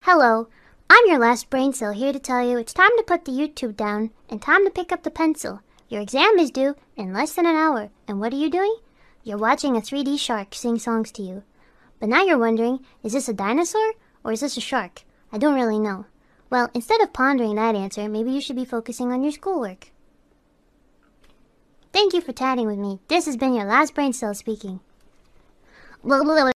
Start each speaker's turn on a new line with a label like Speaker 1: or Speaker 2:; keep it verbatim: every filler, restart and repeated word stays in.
Speaker 1: Hello, I'm your last brain cell here to tell you it's time to put the YouTube down and time to pick up the pencil. Your exam is due in less than an hour, and what are you doing? You're watching a three D shark sing songs to you. But now you're wondering, is this a dinosaur or is this a shark? I don't really know. Well, instead of pondering that answer, maybe you should be focusing on your schoolwork. Thank you for chatting with me. This has been your last brain cell speaking.